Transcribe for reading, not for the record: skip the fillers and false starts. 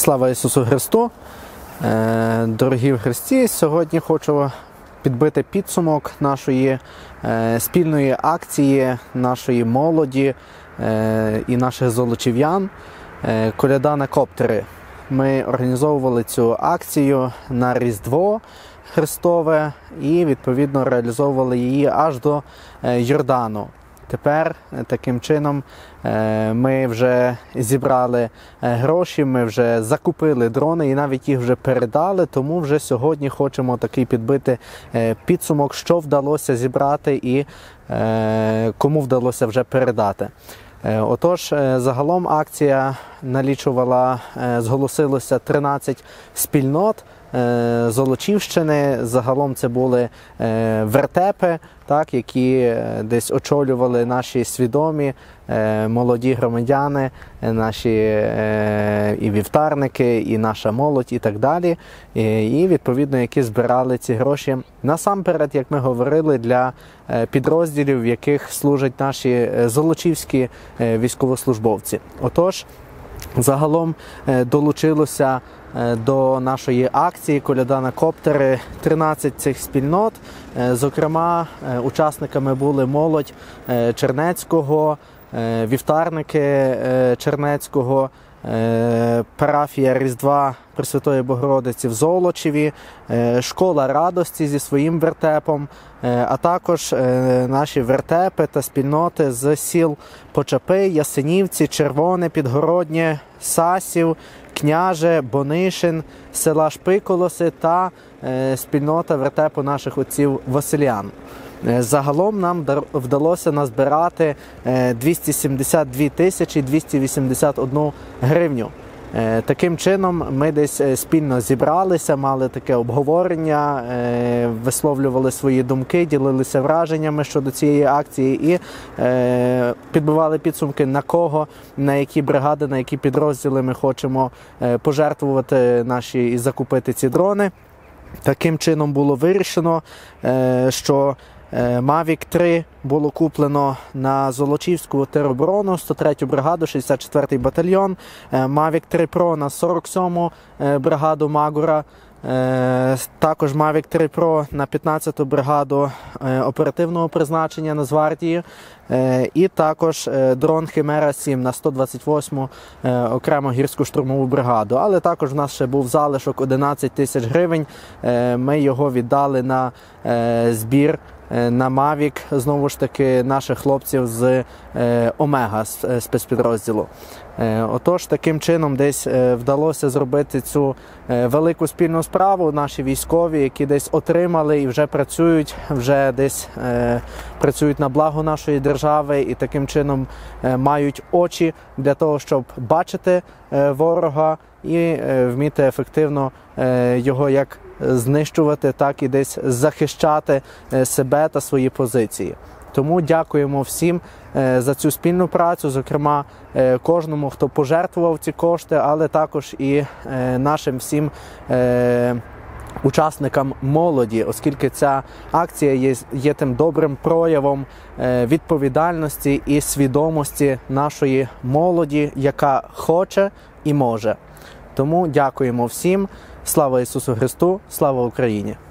Слава Ісусу Христу! Дорогі в Христі, сьогодні хочу підбити підсумок нашої спільної акції, нашої молоді і наших золочів'ян «Коляда на коптери». Ми організовували цю акцію на Різдво Христове і, відповідно, реалізовували її аж до Йордану. Тепер, таким чином, ми вже зібрали гроші, ми вже закупили дрони і навіть їх вже передали, тому вже сьогодні хочемо такий підбити підсумок, що вдалося зібрати і кому вдалося вже передати. Отож, загалом акція налічувала, зголосилося 13 спільнот Золочівщини. Загалом це були вертепи, так, які десь очолювали наші свідомі молоді громадяни, наші і вівтарники, і наша молодь, і так далі. І, відповідно, які збирали ці гроші насамперед, як ми говорили, для підрозділів, в яких служать наші золочівські військовослужбовці. Отож, загалом долучилося до нашої акції «Коляда на коптери» 13 цих спільнот. Зокрема, учасниками були молодь Чернецького, вівтарники Чернецького, парафія Різдва Пресвятої Богородиці в Золочеві, школа радості зі своїм вертепом, а також наші вертепи та спільноти з сіл Почапи, Ясенівці, Червоне, Підгороднє, Сасів, Княже, Бонишин, села Шпиколоси та спільнота вертепу наших отців Василян. Загалом нам вдалося назбирати 272 тисячі 281 гривню. Таким чином ми десь спільно зібралися, мали таке обговорення, висловлювали свої думки, ділилися враженнями щодо цієї акції і підбивали підсумки, на кого, на які бригади, на які підрозділи ми хочемо пожертвувати наші і закупити ці дрони. Таким чином було вирішено, що Mavic 3 було куплено на Золочівську тероборону, 103-ю бригаду, 64-й батальйон, Mavic 3 Pro на 47-му бригаду Магура, також Mavic 3 Pro на 15-ту бригаду оперативного призначення Нацгвардії, і також дрон Химера 7 на 128-му окрему гірську штурмову бригаду. Але також в нас ще був залишок 11 тисяч гривень, ми його віддали на збір на Mavic, знову ж таки, наших хлопців з Омега спецпідрозділу. Отож, таким чином десь вдалося зробити цю велику спільну справу. Наші військові, які десь отримали і вже працюють на благо нашої держави і таким чином мають очі для того, щоб бачити ворога і вміти ефективно його як знищувати, так і десь захищати себе та свої позиції. Тому дякуємо всім за цю спільну працю, зокрема кожному, хто пожертвував ці кошти, але також і нашим всім учасникам молоді, оскільки ця акція є тим добрим проявом відповідальності і свідомості нашої молоді, яка хоче і може. Тому дякуємо всім. Слава Ісусу Христу! Слава Україні!